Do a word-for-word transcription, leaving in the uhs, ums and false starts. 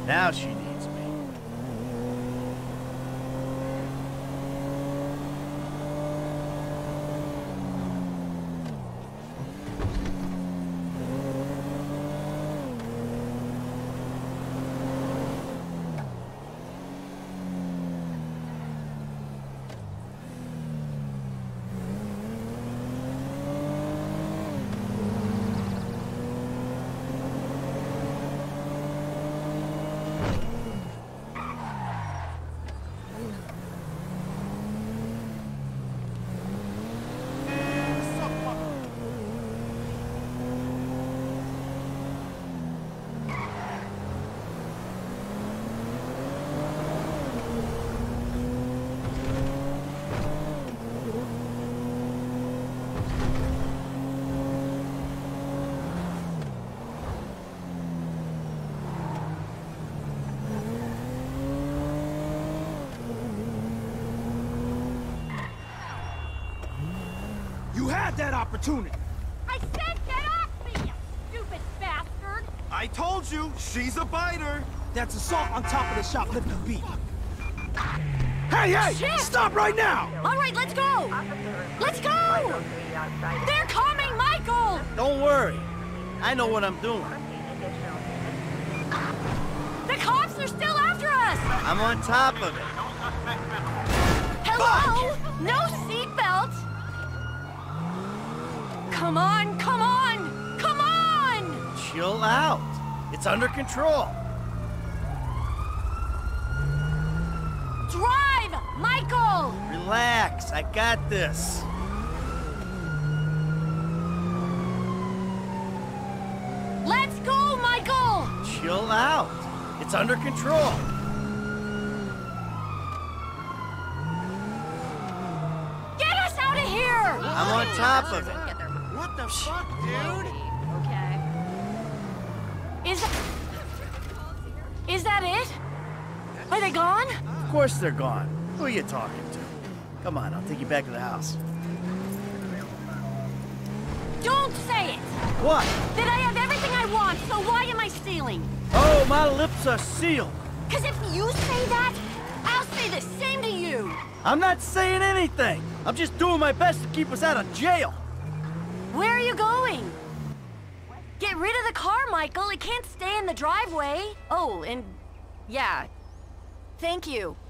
Now she needs me. You had that opportunity! I said get off me, you stupid bastard! I told you, she's a biter! That's assault on top of the shoplifting beat. Hey, hey! Shit. Stop right now! All right, let's go! Let's go! They're coming, Michael! Don't worry. I know what I'm doing. The cops are still after us! I'm on top of it. Hello? No seatbelt! Come on, come on, come on! Chill out. It's under control. Drive, Michael! Relax. I got this. Let's go, Michael! Chill out. It's under control. Get us out of here! I'm on top of it. What the fuck, dude? Okay. Is that... Is that it? Are they gone? Of course they're gone. Who are you talking to? Come on, I'll take you back to the house. Don't say it! What? That I have everything I want, so why am I stealing? Oh, my lips are sealed. Cause if you say that, I'll say the same to you! I'm not saying anything. I'm just doing my best to keep us out of jail. Where are you going? Get rid of the car, Michael. It can't stay in the driveway. Oh, and... yeah. Thank you.